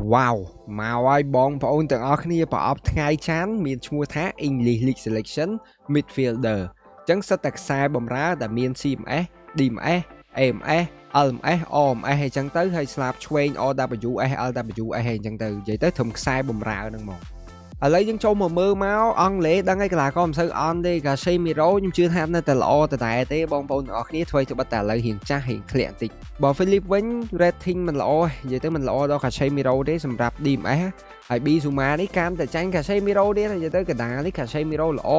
Wow មកឲ្យបងប្អូនទាំងអស់គ្នាប្រអប់ថ្ងៃច័ន្ទមានឈ្មោះថា English League Selection Midfielder អញ្ចឹងសិតតែខ្សែបម្រើដែលមាន CMS DMS AMS LMS OMS អញ្ចឹងទៅហើយស្លាប់ឆ្វេង OWS LWS អញ្ចឹងទៅនិយាយទៅធំខ្សែបម្រើហ្នឹងមកឥឡូវយើងចូលមកមើលមកអង់គ្លេសដឹងហើយកីឡាករមិនសូវអន់ទេ Casemiro ខ្ញុំជឿថានៅតែល្អដដែលទេបងប្អូនទាំងអស់គ្នាធ្វើទៅបិទតែឥឡូវរៀងចាស់រៀងធ្លាក់បន្តិចបើ Philip វិញ rating មិនល្អនិយាយទៅមិនល្អដល់ Casemiro ទេសម្រាប់ DMS ហើយ B Zuma នេះកាន់តែចាញ់ Casemiro ទៀតនិយាយទៅកណ្ដាលនេះ Casemiro ល្អ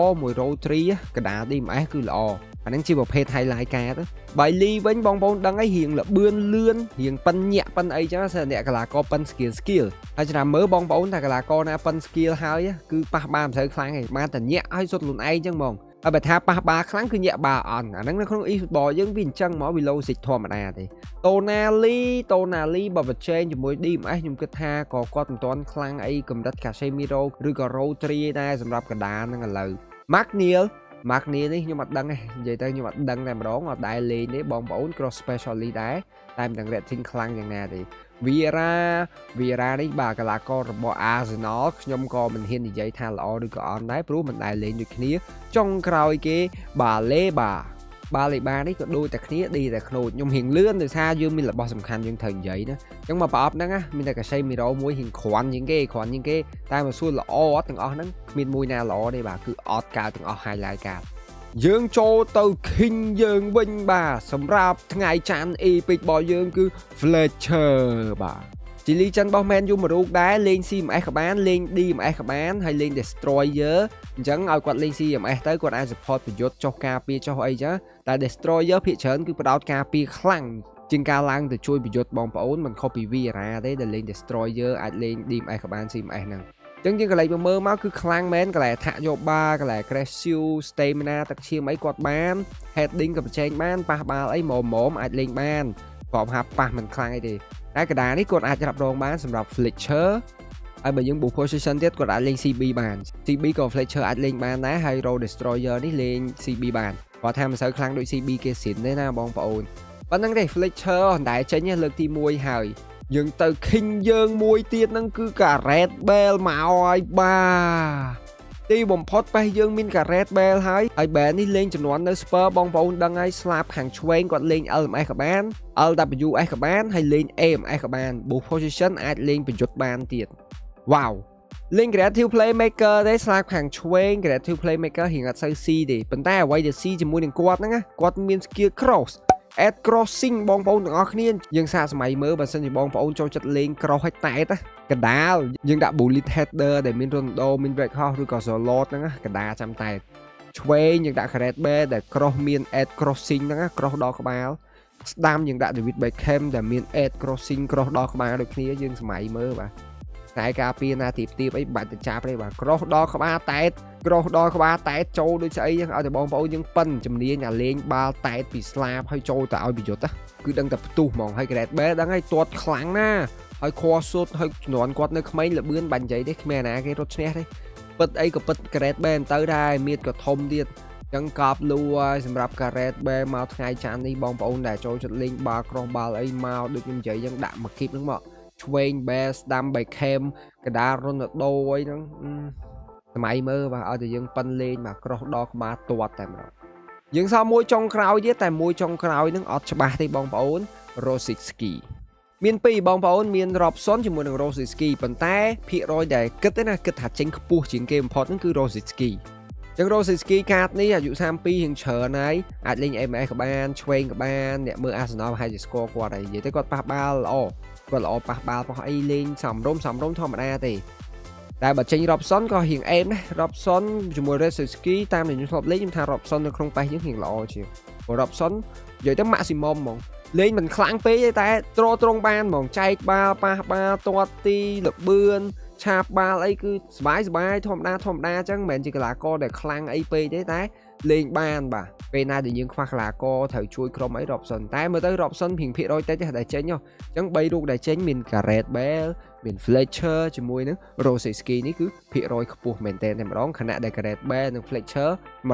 103កណ្ដាល DMS គឺល្អអានឹងជាប្រភេទ highlight ការទៅបៃលីវិញបងប្អូនដឹងហើយរៀងលបឿនលឿនរៀងប៉ិនញាក់ប៉ិនអីចឹងសិនអ្នកកីឡាករប៉ិន skill ហើយចាំមើលបងប្អូនថាកីឡាករណាប៉ិន skill ហើយគឺប៉ះបាល់មិនសូវខ្លាំងទេបានតែញាក់ឲ្យសុទ្ធខ្លួនឯងចឹងហ្មងហើយបើថាប៉ះបាល់ខ្លាំងគឺញាក់បាល់អន់អាហ្នឹងនៅក្នុង e-football យើងវាអញ្ចឹងមកវា logic ធម្មតាទេតូណាលីបើប្រជែងជាមួយ DMS ខ្ញុំគិតថាក៏គាត់មិនទាន់ខ្លាំងអីកម្រិត Casemiro ឬក៏ Rodri ដែរសម្រាប់កណ្ដាលហ្នឹងឥឡូវ Mark Neal នេះខ្ញុំអត់ដឹងទេនិយាយទៅខ្ញុំអត់ដឹងតែម្ដងអត់ដែរលេងទេបងប្អូន cross specialist ដែរតែមិនដឹង rating ខ្លាំងយ៉ាងណាទេ Vieira នេះបាទកីឡាកររបស់ Arsenal ខ្ញុំក៏មិនហ៊ាននិយាយថាល្អឬក៏អន់ដែរព្រោះមិនដែរលេងដូចគ្នាចុងក្រោយគេបាលេបានេះក៏ដូចតែគ្នាឌីតែខ្នូចខ្ញុំរៀងលឿនដោយសារយើងមានរបស់សំខាន់យើងត្រូវនិយាយណាអញ្ចឹងមកប្រអប់ហ្នឹងមានតែ Casemiro មួយរៀងគ្រាន់ជាងគេតែមកសួរល្អអត់ទាំងអស់ហ្នឹងគ្មានមួយណាល្អទេបាទគឺអត់កើតទាំងអស់ highlight កើតយើងចូលទៅ King យើងវិញបាទសម្រាប់ថ្ងៃច័ន្ទ epic របស់យើងគឺ Fletcher បាទជាលីចិនរបស់ Man U មួយរូបដែរលេង CMS ក៏បានលេង DMS ក៏បានហើយលេង Destroyer អញ្ចឹងឲ្យគាត់លេង CMS ទៅគាត់អាច support ប្រយុទ្ធចុះការពារចុះអីចឹងតែ Destroyer ភាគច្រើនគឺផ្ដោតការពារខ្លាំងជាងការឡើងទៅជួយប្រយុទ្ធបងប្អូនមិនខុសពី Vieira ទេដែលលេង Destroyer អាចលេង DMS ក៏បាន CMS ហ្នឹងអញ្ចឹងយើងកន្លែងមើលមកគឺខ្លាំងមែនកន្លែងថាក់យកបាល់កន្លែង Crescue Stamina ទឹកឈាមអីគាត់បាន Heading ក៏ប្រជែងបានប៉ះបាល់អីម៉មអាចលេងបានព្រមហាប់ប៉ះមិនខ្លាំងអីទេតែកណ្ដាលនេះគាត់អាចរ៉ាប់រងបានសម្រាប់ Fletcher ហើយបើយើង bull position ទៀតគាត់អាចលេង CB បាន CB ក៏ Fletcher អាចលេងបានដែរហើយ Road Destroyer នេះលេង CB បានគាត់ថាមិនសូវខ្លាំងដូច CB គេសិនទេណាបងប្អូនប៉ុណ្្នឹងទេ Fletcher អណ្ដែចេញលើកទី1ហើយយើងទៅ King យើងមួយទៀតហ្នឹងគឺ Gareth Bale មកហើយបាទទីបំផុតប៉ះយើងមាន Gareth Bale ហើយ Bale នេះលេងចំនួននៅ Spurs បងប្អូនដឹងហើយស្លាប់ខាងឆ្វេងគាត់លេង LMS ក៏បាន LWS ក៏បានហើយលេង AMS ក៏បាន Bull position អាចលេងប្រយុទ្ធបានទៀតវ៉ាវលេង Creative Playmaker ទេស្លាប់ខាងឆ្វេង Creative Playmaker រៀងអត់សូវស៊ីទេប៉ុន្តែអ្វីដែលស៊ីជាមួយនឹងគាត់ហ្នឹងគាត់មាន skill cross add crossing បងប្អូនទាំងអស់គ្នាយើងសាកសម័យមើលបើសិនជាបងប្អូនចូលចិត្តលេង cross ឲ្យតែតកដាលយើងដាក់ bullet header ដែលមាន Ronaldo មាន Beckham ឬក៏ Zalot ហ្នឹងកដាលចាំតែឆ្វេងយើងដាក់ Gareth Bale ដែល cross មាន add crossing ហ្នឹង cross ដល់ក្បាលស្ដាំយើងដាក់ David Beckham ដែលមាន add crossing cross ដល់ក្បាលដូចគ្នាយើងសម័យមើលបាទតែការពារណាទីបអីបាច់ទៅចាប់ទេបាទ cross ដល់ក្បាលតែត cross ដល់ក្បាលតែតចូលដូចស្អីចឹងឲ្យតែបងប្អូនយើងប៉ិនជំនាញអាលេងបាល់តែតពីស្លាបហើយចូលទៅឲ្យប្រយុទ្ធគឺដឹងតែផ្ទុះហ្មងហើយ Gareth Bale ដឹងហើយទាត់ខ្លាំងណាហើយខួសុតហើយជំនាន់គាត់នៅក្មេងលបឿនបាញ់និយាយទេគ្មានណាគេរត់ឈ្នះទេពិតអីក៏ពិត Gareth Bale ទៅដែរមៀតក៏ធំទៀតចឹងកប់លូហើយសម្រាប់ Gareth Bale មកថ្ងៃច័ន្ទនេះបងប្អូនដែលចូលចិត្តលេងបាល់ cross បាល់អីមកដូចខ្ញុំនិយាយចឹងដាក់មួយគីបហ្នឹងមកឆ្វេង Bale ស្ដាំ Beckham កដាល Ronaldo អីហ្នឹងសម័យមើលបាទឲ្យតែយើងប៉ិនលេងមក cross ដល់ក្បាលទាត់តែម្ដងយើងសល់មួយចុងក្រោយទៀតតែមួយចុងក្រោយហ្នឹងអត់ច្បាស់ទេបងប្អូន Rosicky មានពីរបងប្អូនមាន Robson ជាមួយនឹង Rosicky ប៉ុន្តែភាគរយដែលគិតទេណាគិតថាចេញខ្ពស់ជាងគេបំផុតហ្នឹងគឺ Rosicky ចឹង Rosicky កាតនេះអាយុ32រៀងច្រើនហើយអាចលេង MS ក៏បានឆ្វេងក៏បានអ្នកមើល Arsenal ប្រហែលជា score គាត់ហើយនិយាយទៅគាត់ប៉ះបាល់ល្អគាត់ល្អប៉ះបាល់ប៉ះអីលេងសំរុំធម្មតាទេតែបើចេញ Robson ក៏រៀងអេមដែរ Robson ជាមួយ Rosicky តាមដែលខ្ញុំធ្លាប់លេងខ្ញុំថា Robson នៅក្នុងប៉ះយើងរៀងល្អជាងព្រោះ Robson និយាយទៅ maximum ហ្មងលេងមិនខ្លាំងពេកទេតែត្រង់បានហ្មងចែកបាល់ប៉ះបាល់ទាត់ទីលបឿនឆាបបាល់អីគឺសบายធម្មតាអញ្ចឹងមិនមែនជាកីឡាករដែលខ្លាំងអីពេកទេតែលេងបានបាទពេលណាដែលយើងខ្វះកីឡាករត្រូវជួយក្រុមអី Robson តែមើលទៅ Robson ភាគរយតិចទេតែចេញអញ្ចឹង3រូបដែលចេញមាន Gareth Bale មាន Fletcher ជាមួយនឹង Rosicky នេះគឺភាគរយខ្ពស់មែនទែនតែម្ដងខណៈដែល Gareth Bale និង Fletcher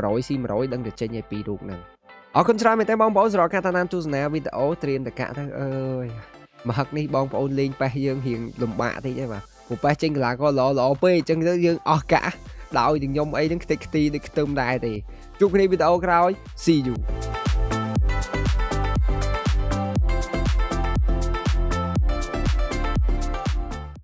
100 ដឹងតែចេញឲ្យ2រូបហ្នឹងអរគុណច្រើនមែនទែនបងប្អូនសម្រាប់ការតាមទស្សនាវីដេអូត្រៀមតកាទៅអើយ mà hắc ní bong ôn lên pe dương hiện lùm bạ thì chứ mà một pe trên là có lọ pe chân dương cả đạo đừng nhông ấy đến cái tì được tôm đài thì chúc đi video rồi see you